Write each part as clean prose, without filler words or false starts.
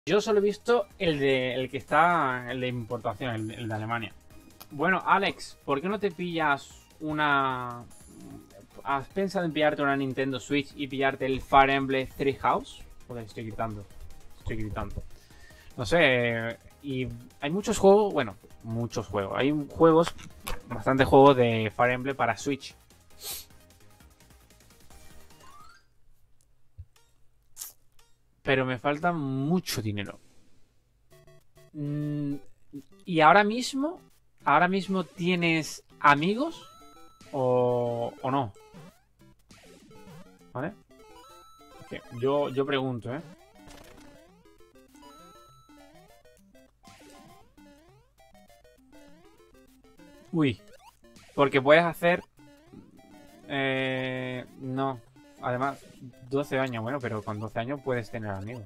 Yo solo he visto el que está, el de importación, el de Alemania. Bueno, Alex, ¿por qué no te pillas una... ¿Has pensado en pillarte una Nintendo Switch y pillarte el Fire Emblem Three House? Joder, estoy gritando. Estoy gritando. No sé, y hay muchos juegos, bueno, muchos juegos. Hay juegos, bastantes juegos de Fire Emblem para Switch. Pero me falta mucho dinero. Y ahora mismo tienes amigos o no, ¿vale? Okay. Yo pregunto, ¿eh? Uy, porque puedes hacer... no, además, 12 años, bueno, pero con 12 años puedes tener amigos.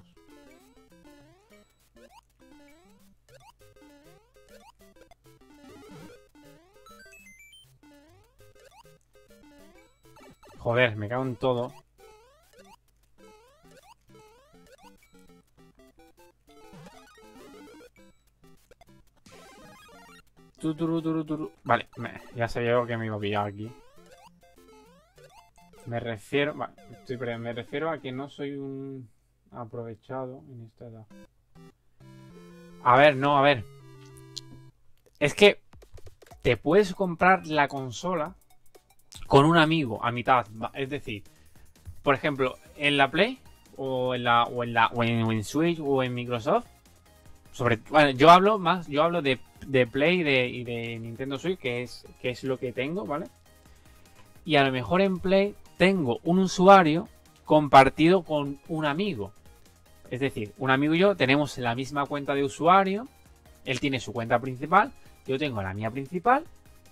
Joder, me cago en todo. Vale, ya sabía yo que me iba a pillar aquí. Me refiero... me refiero a que no soy un aprovechado en esta edad. A ver, no, a ver. Es que te puedes comprar la consola con un amigo a mitad. Es decir, por ejemplo, en la Play o en Switch o en Microsoft. Bueno, yo hablo de Play y de Nintendo Switch, que es lo que tengo, ¿vale? Y a lo mejor en Play tengo un usuario compartido con un amigo. Es decir, un amigo y yo tenemos la misma cuenta de usuario. Él tiene su cuenta principal, yo tengo la mía principal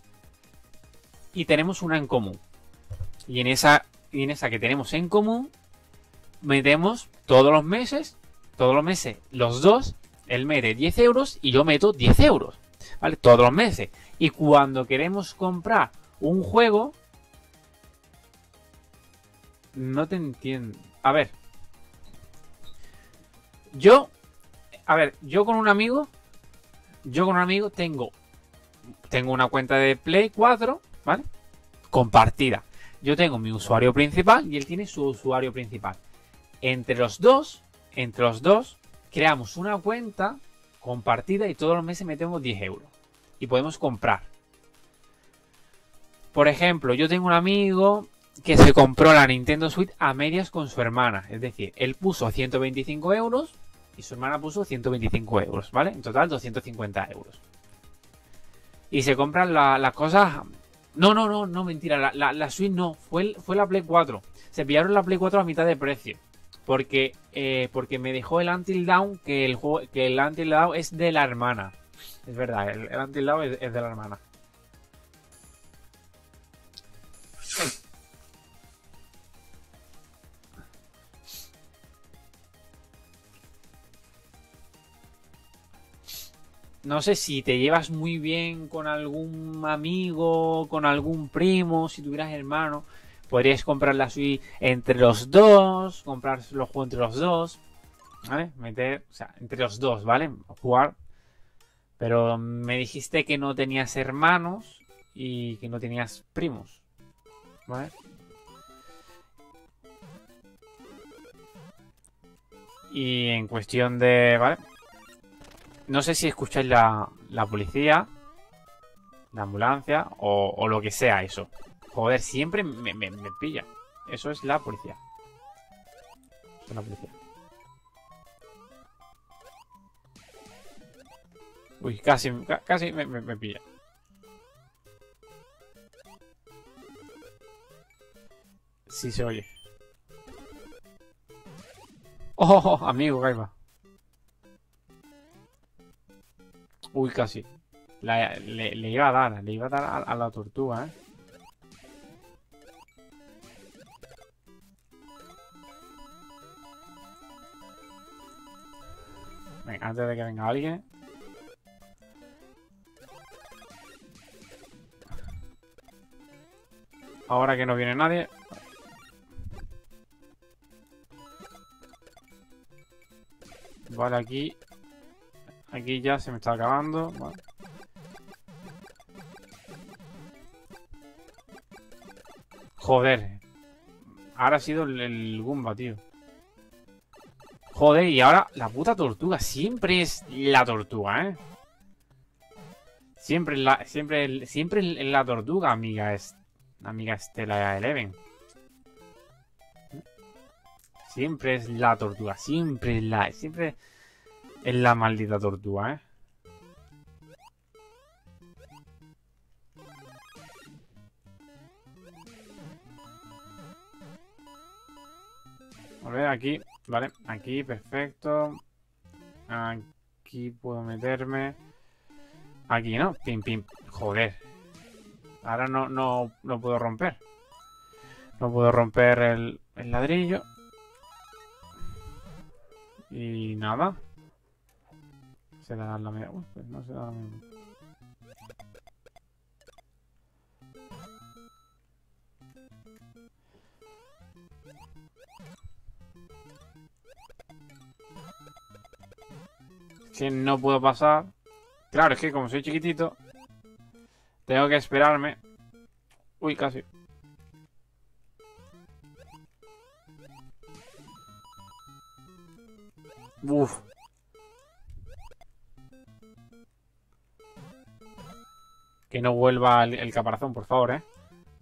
y tenemos una en común. Y en esa que tenemos en común, metemos todos los meses, los dos, él mete 10 euros y yo meto 10 euros, ¿vale? Todos los meses. Y cuando queremos comprar un juego, no te entiendo. A ver, yo con un amigo, tengo una cuenta de Play 4, ¿vale? Compartida. Yo tengo mi usuario principal y él tiene su usuario principal. Entre los dos, creamos una cuenta compartida y todos los meses metemos 10 euros. Y podemos comprar. Por ejemplo, yo tengo un amigo que se compró la Nintendo Switch a medias con su hermana. Es decir, él puso 125 euros y su hermana puso 125 euros, ¿vale? En total 250 euros. Y se compran las cosas... No, mentira. La Switch no. Fue la Play 4. Se pillaron la Play 4 a mitad de precio. Porque me dejó el Until Dawn, que el Until Dawn es de la hermana. Es verdad, el Until Dawn es de la hermana. No sé si te llevas muy bien con algún amigo, con algún primo, si tuvieras hermano, podrías comprar la Switch entre los dos, comprar los juegos entre los dos, ¿vale? O sea, entre los dos, ¿vale? Jugar. Pero me dijiste que no tenías hermanos y que no tenías primos, ¿vale? Y en cuestión de, ¿vale? No sé si escucháis la policía, la ambulancia o lo que sea eso. Joder, siempre me pilla. Eso es la policía. Eso es la policía. Uy, casi me pilla. Sí se oye. Oh, amigo, Gaiba. Uy, casi. Le iba a dar, a la tortuga, ¿eh? Venga, antes de que venga alguien. Ahora que no viene nadie. Vale, aquí. Aquí ya se me está acabando. Vale. Joder. Ahora ha sido el Goomba, tío. Joder, y ahora la puta tortuga. Siempre es la tortuga, ¿eh? Siempre es la tortuga, amiga Estela Eleven. Siempre es la tortuga. Siempre es la maldita tortuga, ¿eh? A ver, aquí. Vale, aquí, perfecto. Aquí puedo meterme. Aquí, ¿no? Pim, pim. Joder. Ahora no puedo romper. No puedo romper el ladrillo. Y nada. Se da la media. Uy, pues no se da la media. Si no puedo pasar. Claro, es que como soy chiquitito, tengo que esperarme. Uy, casi. Uf. Que no vuelva el caparazón, por favor, ¿eh?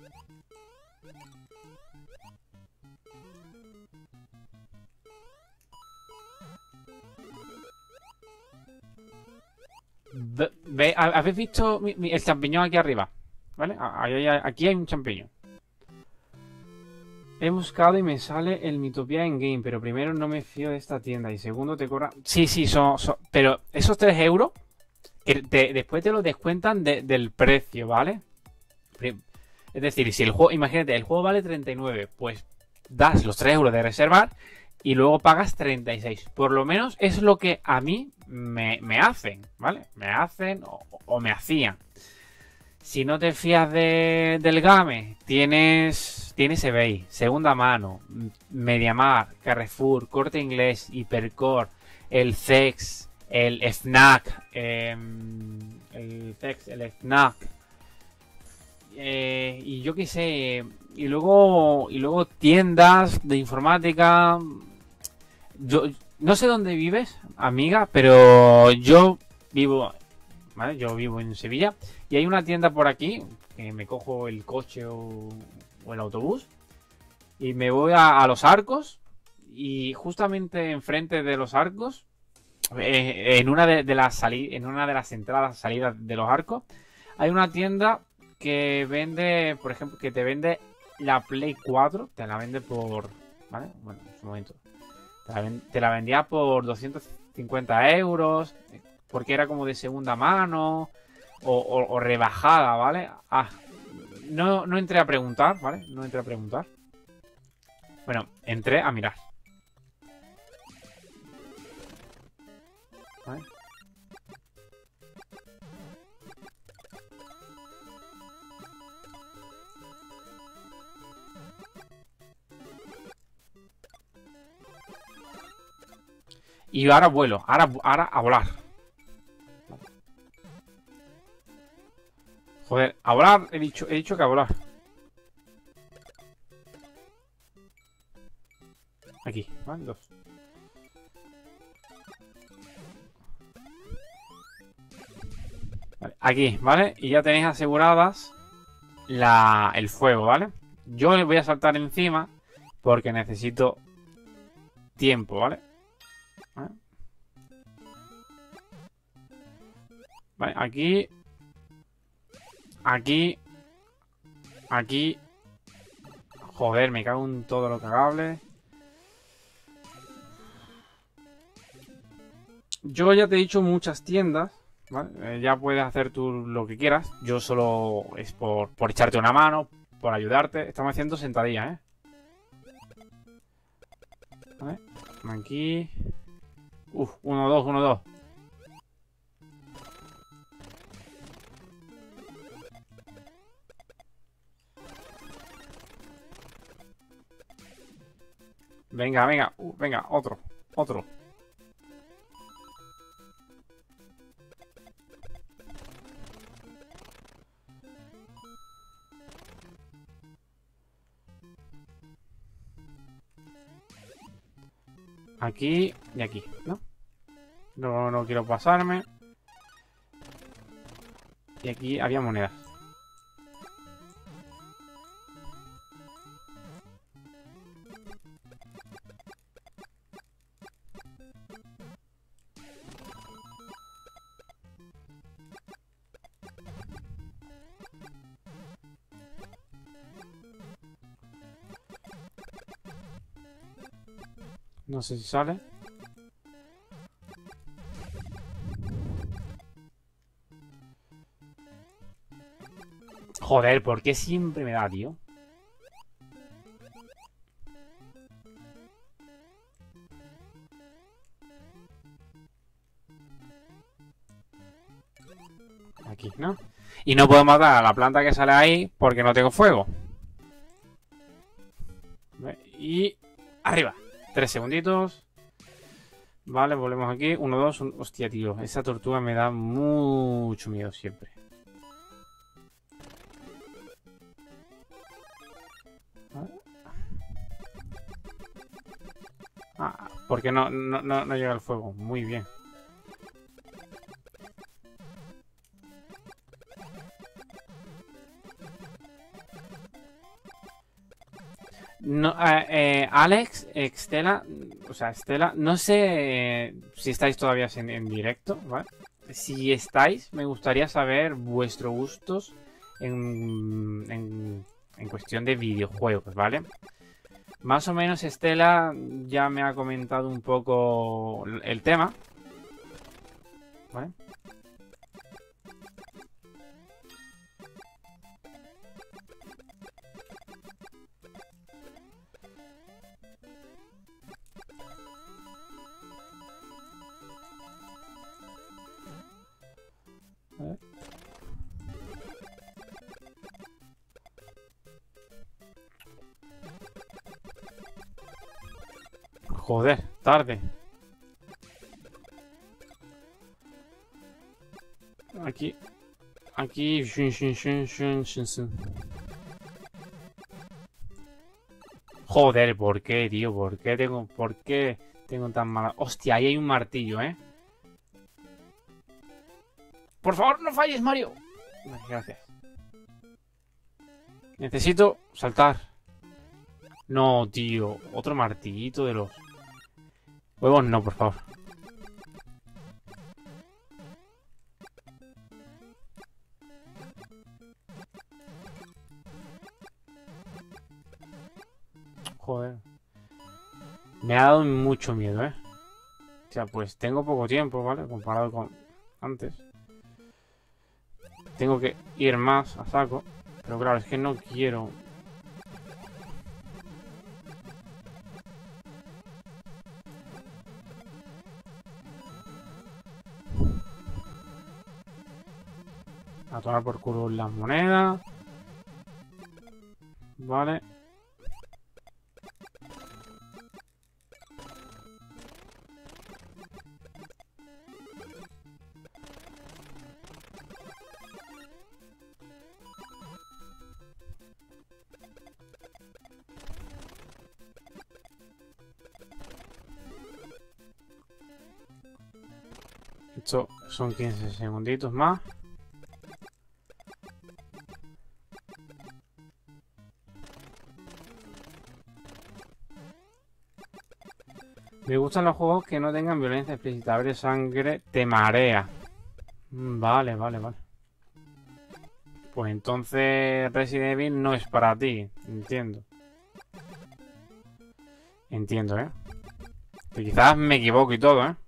¿Habéis visto el champiñón aquí arriba? ¿Vale? Aquí hay un champiñón. He buscado y me sale el Mitopia en game, pero primero no me fío de esta tienda y segundo te cobra... Sí, pero esos 3 euros después te lo descuentan del precio, ¿vale? Es decir, si el juego, imagínate, el juego vale 39, pues das los 3 euros de reservar y luego pagas 36. Por lo menos es lo que a mí me hacen, ¿vale? Me hacen o me hacían. Si no te fías del game, tienes eBay, Segunda Mano, MediaMarkt, Carrefour, Corte Inglés, Hipercore, el CEX, el FNAC, el FNAC, y yo qué sé, y luego tiendas de informática. Yo no sé dónde vives, amiga, pero yo vivo, ¿vale? Yo vivo en Sevilla y hay una tienda por aquí que me cojo el coche o el autobús y me voy a Los Arcos y justamente enfrente de Los Arcos, en una de las entradas salidas de Los Arcos, hay una tienda que vende, por ejemplo, que te vende la Play 4, te la vende por, ¿vale? Bueno, en su momento. Te la vendía por 250 euros, porque era como de segunda mano o rebajada, ¿vale? No entré a preguntar, ¿vale? No entré a preguntar. Bueno, entré a mirar. ¿Vale? Y ahora vuelo, ahora a volar. Joder, a volar, he dicho que a volar. Aquí, ¿vale? 2. Vale, aquí, ¿vale? Y ya tenéis aseguradas el fuego, ¿vale? Yo le voy a saltar encima porque necesito tiempo, ¿vale? Vale, aquí. Aquí. Joder, me cago en todo lo cagable. Yo ya te he dicho muchas tiendas, ¿vale? Ya puedes hacer tú lo que quieras. Yo solo es por echarte una mano, por ayudarte. Estamos haciendo sentadillas, ¿eh? ¿Vale? Aquí. 1, 2, 1, 2. Venga, venga, venga, otro. Aquí y aquí, ¿no? No quiero pasarme. Y aquí había monedas. No sé si sale. Joder, ¿por qué siempre me da, tío? Aquí, ¿no? Y no puedo matar a la planta que sale ahí porque no tengo fuego. Y arriba. 3 segunditos. Vale, volvemos aquí. 1, 2, hostia, tío. Esa tortuga me da mucho miedo siempre. Ah, porque no llega el fuego. Muy bien. No, Alex, Estela, o sea, Estela, no sé si estáis todavía en directo, ¿vale? Si estáis, me gustaría saber vuestros gustos en cuestión de videojuegos, ¿vale? Más o menos Estela ya me ha comentado un poco el tema, ¿vale? Joder, tarde. Aquí. Aquí. Joder, ¿por qué, tío? ¿Por qué tengo tan mala? Hostia, ahí hay un martillo, ¿eh? Por favor, no falles, Mario. Vale, gracias. Necesito saltar. No, tío. Otro martillito de los huevos, no, por favor. Joder. Me ha dado mucho miedo, ¿eh? O sea, pues tengo poco tiempo, ¿vale? Comparado con antes. Tengo que ir más a saco. Pero claro, es que no quiero... A tomar por culo las monedas. Vale. Esto son 15 segunditos más. Me gustan los juegos que no tengan violencia explícita. Abre sangre, te marea. Vale, vale, vale. Pues entonces Resident Evil no es para ti. Entiendo. Entiendo, ¿eh? Que quizás me equivoco y todo, ¿eh?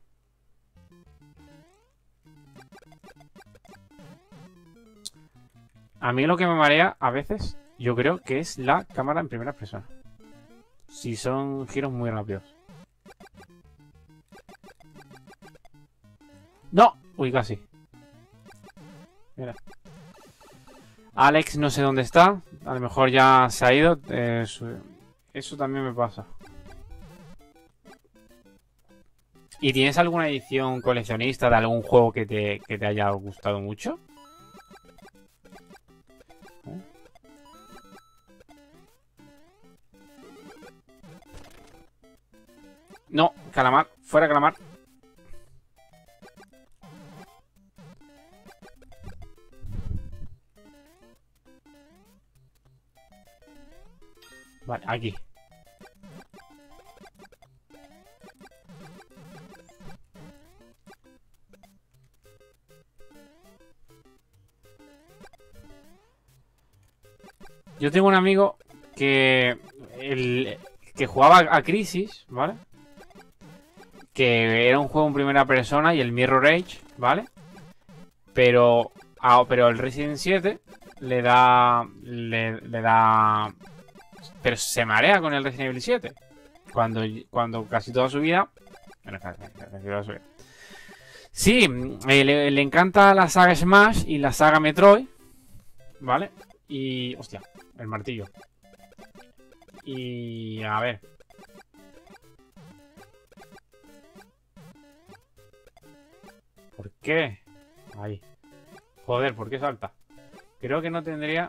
A mí lo que me marea a veces, yo creo que es la cámara en primera persona. Si son giros muy rápidos. ¡No! Uy, casi. Mira. Alex no sé dónde está. A lo mejor ya se ha ido. Eso también me pasa. ¿Y tienes alguna edición coleccionista de algún juego que te haya gustado mucho? No, calamar. Fuera calamar. Vale, aquí. Yo tengo un amigo que que jugaba a Crisis, ¿vale? Que era un juego en primera persona y el Mirror Edge, ¿vale? Pero el Resident 7 le da pero se marea con el Resident Evil 7 cuando casi toda su vida, bueno, casi toda su vida. Sí, le encanta la saga Smash y la saga Metroid, ¿vale? Y hostia, el martillo. Y a ver. ¿Por qué? Ahí. Joder, ¿por qué salta? Creo que no tendría...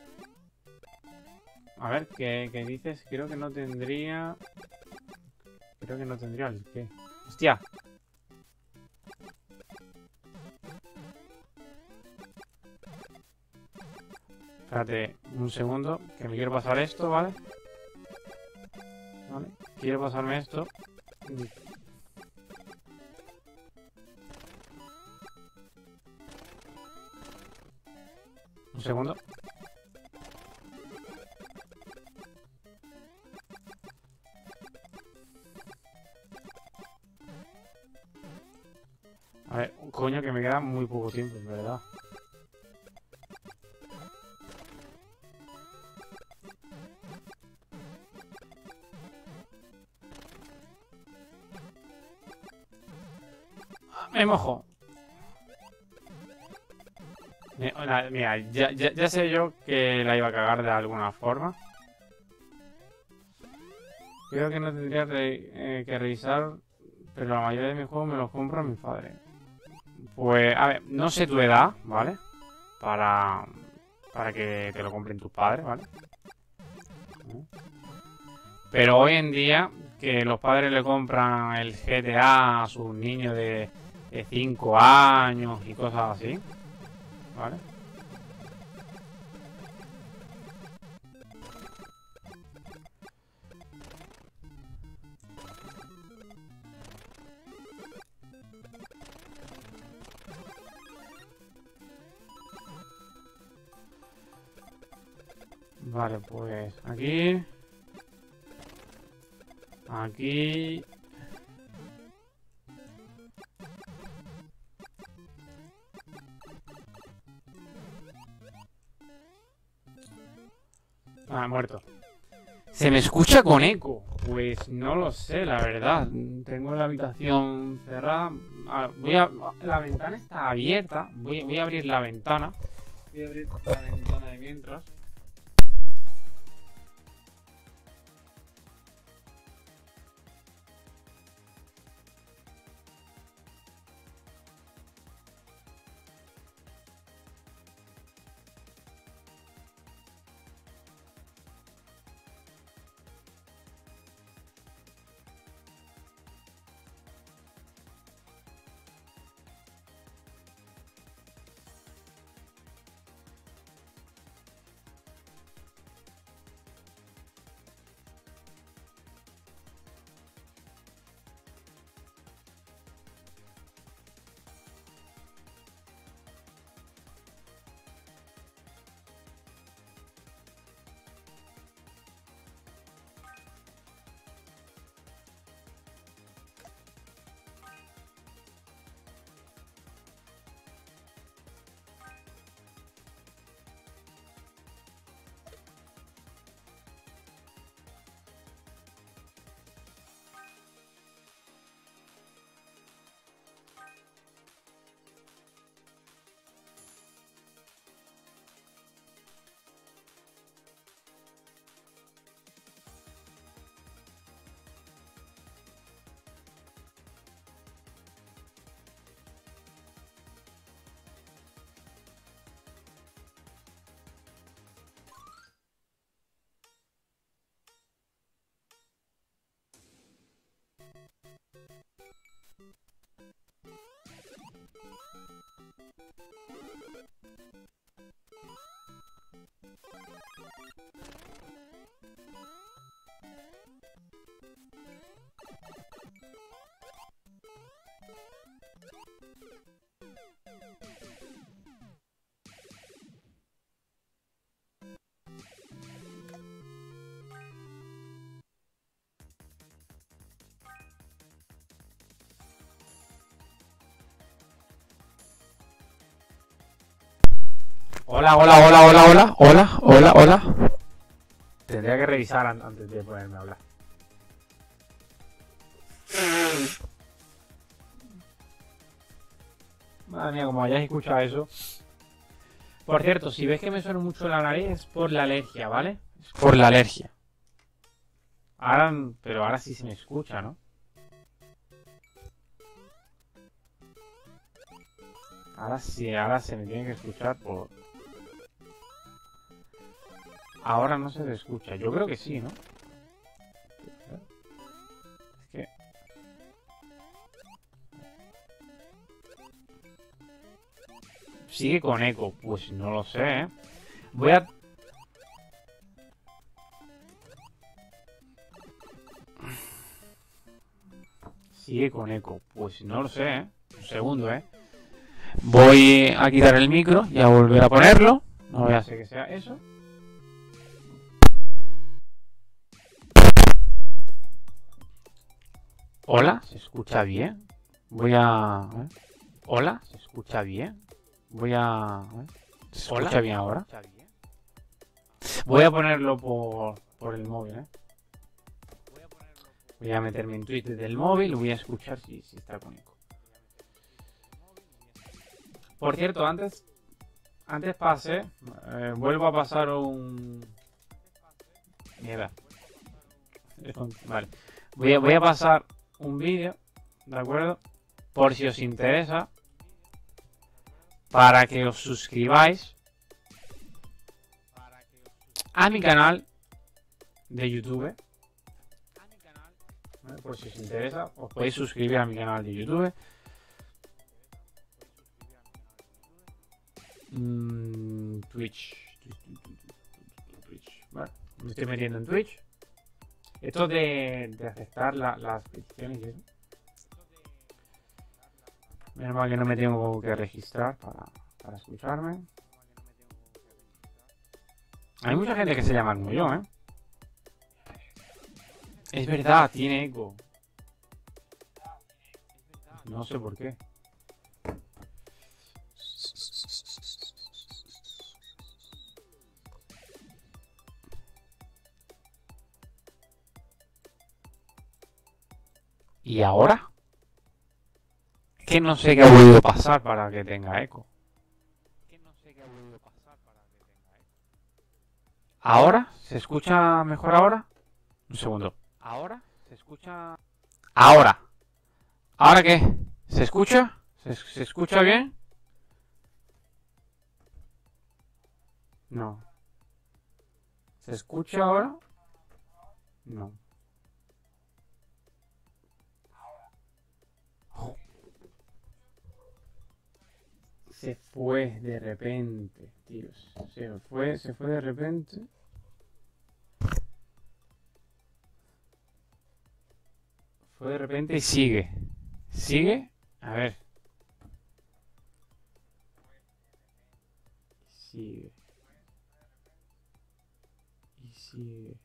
A ver, ¿qué dices? Creo que no tendría... Creo que no tendría el qué. ¡Hostia! Espérate un segundo, que me quiero pasar esto, ¿vale? Vale, quiero pasarme esto. Un segundo. A ver, coño, que me queda muy poco tiempo, en verdad. Me mojo. Mira, ya sé yo que la iba a cagar de alguna forma. Creo que no tendría que revisar, pero la mayoría de mis juegos me los compra mi padre. Pues, a ver, no sé tu edad, ¿vale? Para que te lo compren tus padres, ¿vale? Pero hoy en día, que los padres le compran el GTA a sus niños de 5 años y cosas así, ¿vale? Vale, pues aquí... Aquí... Ah, muerto. ¿Se me escucha con eco? Pues no lo sé, la verdad. Tengo la habitación cerrada. La ventana está abierta. Voy a abrir la ventana. Voy a abrir la ventana de mientras. Hola, hola, hola, hola, hola, hola, hola, hola. Tendría que revisar antes de ponerme a hablar. Madre mía, como hayáis escuchado eso. Por cierto, si ves que me suena mucho la nariz es por la alergia, ¿vale? Es por la alergia. Ahora, pero ahora sí se me escucha, ¿no? Ahora sí, ahora se me tiene que escuchar por... Ahora no se me escucha. Yo creo que sí, ¿no? Es que... Sigue con eco. Pues no lo sé, ¿eh? Voy a... Sigue con eco. Pues no lo sé, ¿eh? Un segundo, ¿eh? Voy a quitar el micro y a volver a ponerlo. No voy a hacer que sea eso. Hola, ¿se escucha bien? Voy a... Hola, ¿se escucha bien? Voy a... ¿Se escucha bien ahora? Voy a ponerlo por el móvil, ¿eh? Voy a meterme en Twitter del móvil, voy a escuchar si está con eco. Por cierto, antes pasé, vuelvo a pasar un... Mierda. Vale. Voy a pasar un vídeo, ¿de acuerdo? Por si os interesa, para que os suscribáis a mi canal de YouTube. Por si os interesa, os podéis suscribir a mi canal de YouTube. Twitch. Vale, me estoy metiendo en Twitch. Esto de aceptar las peticiones y eso. Menos mal que no me tengo que registrar para escucharme. Hay mucha gente que se llama como yo, ¿eh? Es verdad, tiene eco. No sé por qué. ¿Y ahora? Es que no sé qué ha podido pasar para que tenga eco. ¿Ahora? ¿Se escucha mejor ahora? Un segundo. ¿Ahora? ¿Se escucha? ¿Ahora? ¿Ahora qué? ¿Se escucha? ¿Se escucha bien? No. ¿Se escucha ahora? No. Se fue de repente, tíos. Se fue de repente. Fue de repente y sigue. ¿Sigue? A ver. Sigue. Y sigue.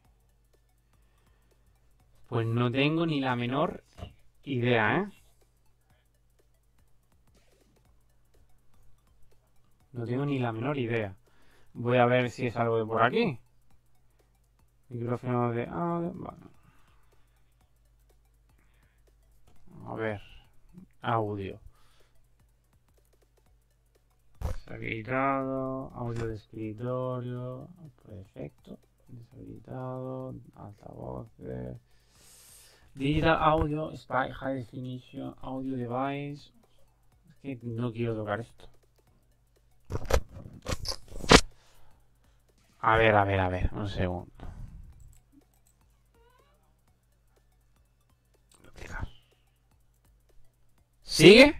Pues no tengo ni la menor idea, ¿eh? No tengo ni la menor idea. Voy a ver si es algo de por aquí. Micrófono de audio. Bueno. A ver. Audio. Deshabilitado. Audio de escritorio. Por defecto. Deshabilitado. Altavoces. Digital audio. Spy high definition. Audio device. Es que no quiero tocar esto. A ver. Un segundo. ¿Sigue?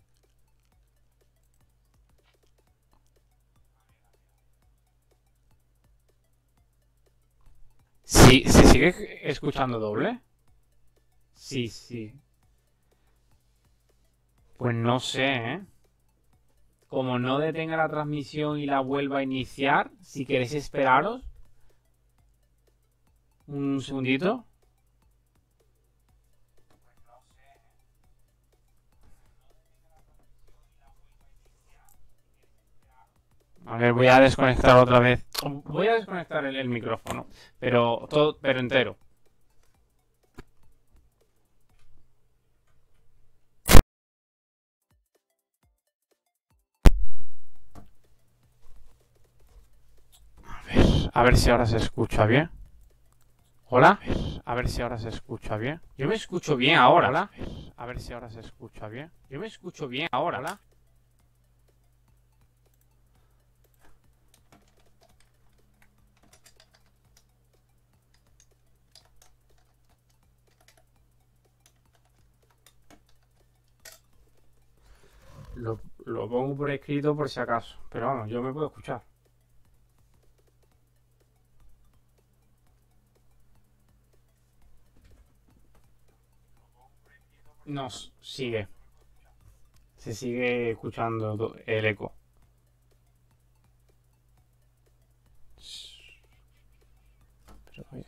Sí, ¿se sigue escuchando doble? Sí. Pues no sé, ¿eh? Como no detenga la transmisión y la vuelva a iniciar, si queréis esperaros un segundito. A ver, voy a desconectar otra vez. Voy a desconectar el micrófono, pero entero. A ver si ahora se escucha bien. Hola. A ver si ahora se escucha bien. Yo me escucho bien ahora. Hola. A ver si ahora se escucha bien. Yo me escucho bien ahora. Hola. Lo pongo por escrito por si acaso. Pero vamos, yo me puedo escuchar. Nos sigue. Se sigue escuchando el eco. Pero, oye.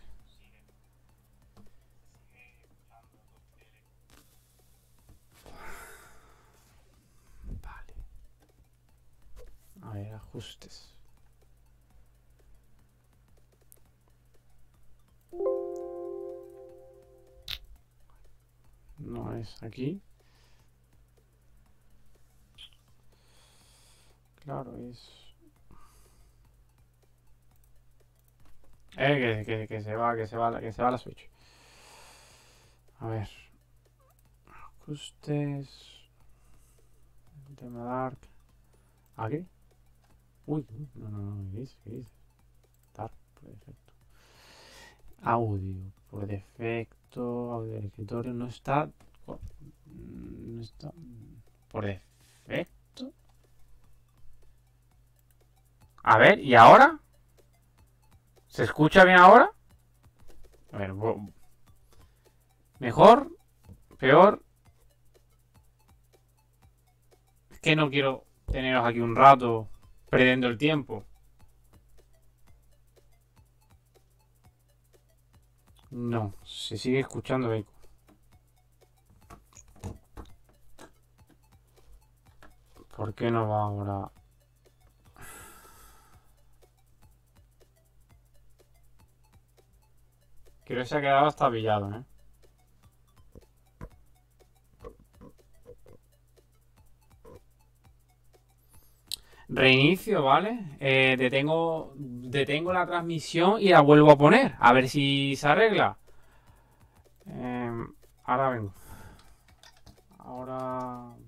Vale. A ver, ajustes. No es aquí. Claro, es... que se va, que se va la Switch. A ver. Ajustes. Tema Dark. ¿Aquí? Uy, no, ¿qué dice? Dark, por defecto. Audio, por defecto. Audio del escritorio no está. No está. Por defecto. A ver, ¿y ahora? ¿Se escucha bien ahora? A ver, ¿mejor? ¿Peor? Es que no quiero teneros aquí un rato perdiendo el tiempo. No, se sigue escuchando eco. ¿Por qué no va ahora? Creo que se ha quedado hasta pillado, ¿eh? Reinicio, ¿vale? Detengo la transmisión y la vuelvo a poner. A ver si se arregla. Ahora vengo. Ahora